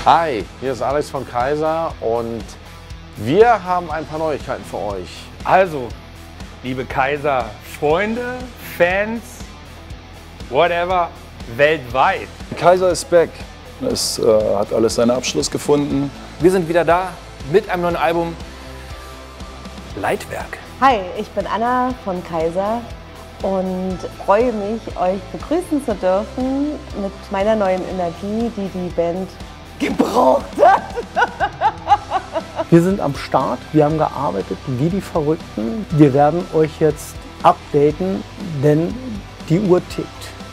Hi, hier ist Alex von Kaiser und wir haben ein paar Neuigkeiten für euch. Also, liebe Kaiser-Freunde, Fans, whatever, weltweit. Kaiser ist back. Es hat alles seinen Abschluss gefunden. Wir sind wieder da mit einem neuen Album, Leitwerk. Hi, ich bin Anna von Kaiser und freue mich, euch begrüßen zu dürfen mit meiner neuen Energie, die die Band gebraucht hat. Wir sind am Start, wir haben gearbeitet wie die Verrückten. Wir werden euch jetzt updaten, denn die Uhr tickt.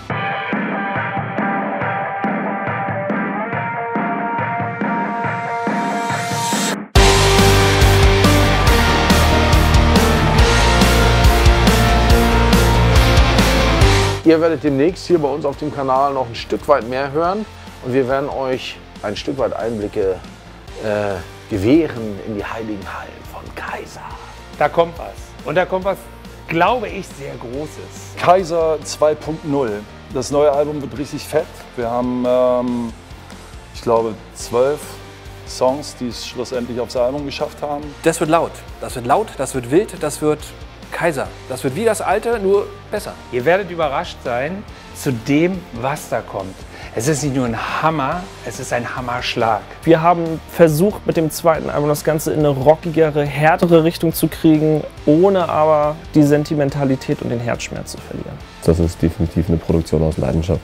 Ihr werdet demnächst hier bei uns auf dem Kanal noch ein Stück weit mehr hören und wir werden euch ein Stück weit Einblicke gewähren in die heiligen Hallen von Kaiser. Da kommt was. Und da kommt was, glaube ich, sehr Großes. Kaiser 2.0. Das neue Album wird richtig fett. Wir haben, ich glaube, 12 Songs, die es schlussendlich aufs Album geschafft haben. Das wird laut, das wird wild, das wird Kaiser. Das wird wie das alte, nur besser. Ihr werdet überrascht sein zu dem, was da kommt. Es ist nicht nur ein Hammer, es ist ein Hammerschlag. Wir haben versucht, mit dem zweiten Album das Ganze in eine rockigere, härtere Richtung zu kriegen, ohne aber die Sentimentalität und den Herzschmerz zu verlieren. Das ist definitiv eine Produktion aus Leidenschaft.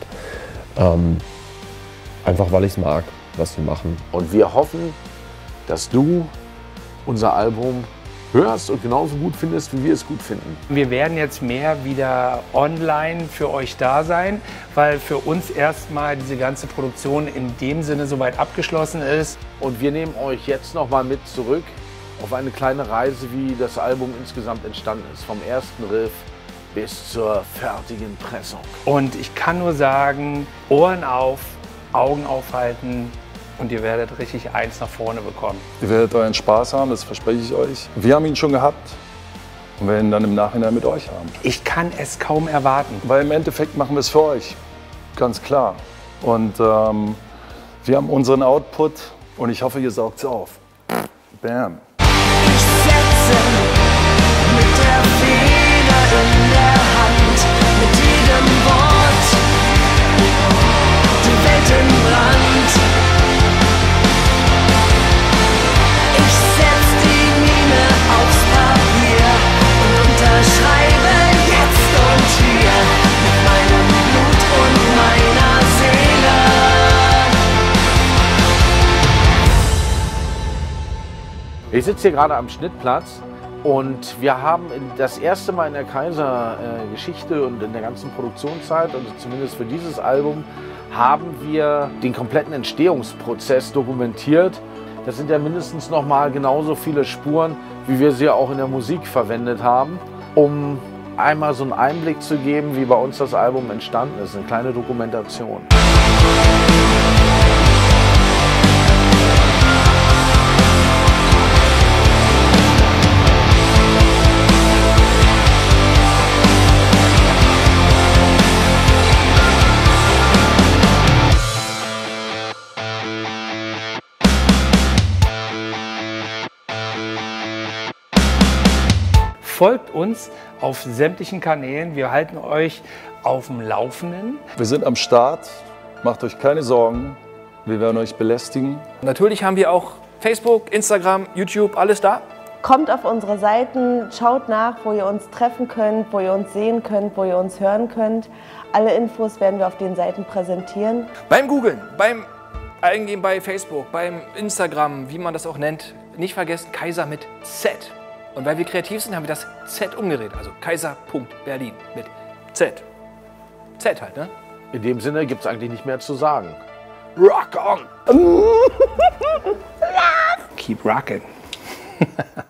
Einfach weil ich es mag, was wir machen. Und wir hoffen, dass du unser Album hörst und genauso gut findest, wie wir es gut finden. Wir werden jetzt mehr wieder online für euch da sein, weil für uns erstmal diese ganze Produktion in dem Sinne soweit abgeschlossen ist. Und wir nehmen euch jetzt noch mal mit zurück auf eine kleine Reise, wie das Album insgesamt entstanden ist. Vom ersten Riff bis zur fertigen Pressung. Und ich kann nur sagen, Ohren auf, Augen aufhalten. Und ihr werdet richtig eins nach vorne bekommen. Ihr werdet euren Spaß haben, das verspreche ich euch. Wir haben ihn schon gehabt und werden ihn dann im Nachhinein mit euch haben. Ich kann es kaum erwarten. Weil im Endeffekt machen wir es für euch, ganz klar. Und wir haben unseren Output und ich hoffe, ihr saugt es auf. Bam. Ich setze mit der Feder in der Hand, mit jedem Wort die Welt in Brand. Ich setz die Mine aufs Papier und unterschreibe jetzt und hier mit meinem Blut und meiner Seele. Ich sitze hier gerade am Schnittplatz und wir haben das erste Mal in der Kaiser-Geschichte und in der ganzen Produktionszeit, und zumindest für dieses Album, haben wir den kompletten Entstehungsprozess dokumentiert. Das sind ja mindestens noch mal genauso viele Spuren, wie wir sie auch in der Musik verwendet haben, um einmal so einen Einblick zu geben, wie bei uns das Album entstanden ist. Eine kleine Dokumentation. Folgt uns auf sämtlichen Kanälen. Wir halten euch auf dem Laufenden. Wir sind am Start, macht euch keine Sorgen. Wir werden euch belästigen. Natürlich haben wir auch Facebook, Instagram, YouTube, alles da. Kommt auf unsere Seiten, schaut nach, wo ihr uns treffen könnt, wo ihr uns sehen könnt, wo ihr uns hören könnt. Alle Infos werden wir auf den Seiten präsentieren. Beim Googlen, beim Eingeben bei Facebook, beim Instagram, wie man das auch nennt, nicht vergessen, Kaiser mit Z. Und weil wir kreativ sind, haben wir das Z umgedreht. Also kaiser.berlin mit Z. Z halt, ne? In dem Sinne gibt es eigentlich nicht mehr zu sagen. Rock on! Keep rocking.